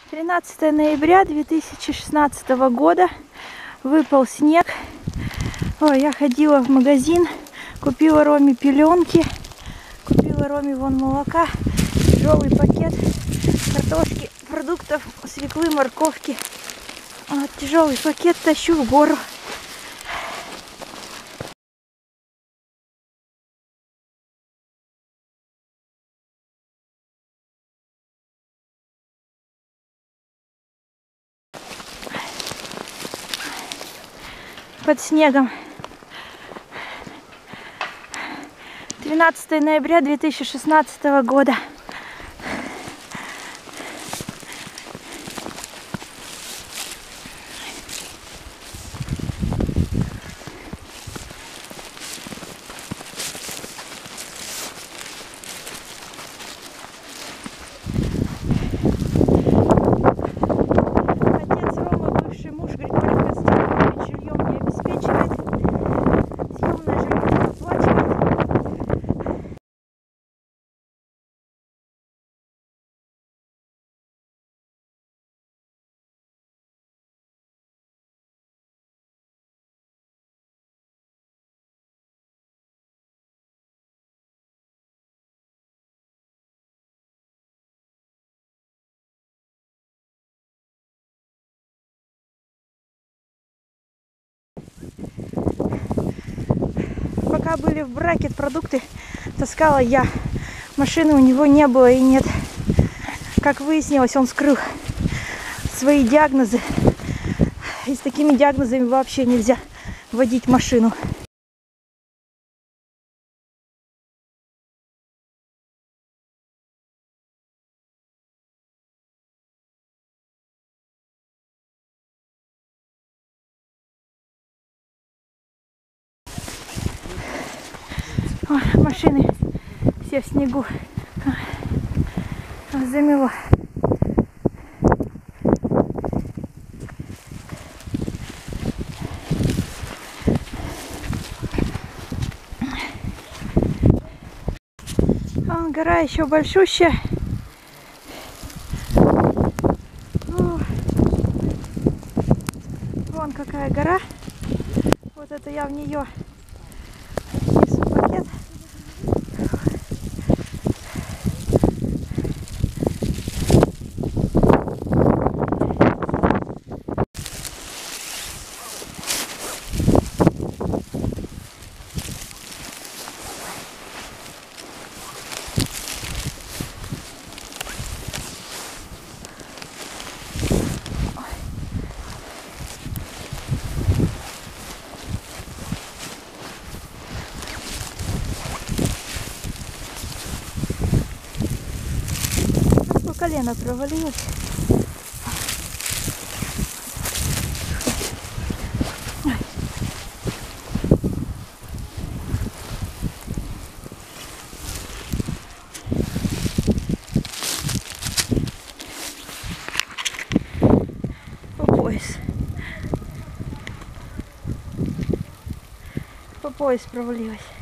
13 ноября 2016 года. Выпал снег. Ой, я ходила в магазин, купила Роме пеленки, купила Роме вон молока, тяжелый пакет картошки, продуктов, свеклы, морковки. Вот тяжелый пакет тащу в гору. Под снегом. 13 ноября 2016 года. Отец Ромы, бывший муж Григорий Константинович, жильем не обеспечивает, съемное жилье не оплачивает. Пока были в браке, продукты таскала я. Машины у него не было и нет. Как выяснилось, он скрыл свои диагнозы. И с такими диагнозами вообще нельзя водить машину. Ой, машины все в снегу. Замело. Гора еще большущая. Вон какая гора. Вот это я в нее несу пакет. Колено провалилось. Ой. По пояс провалилась.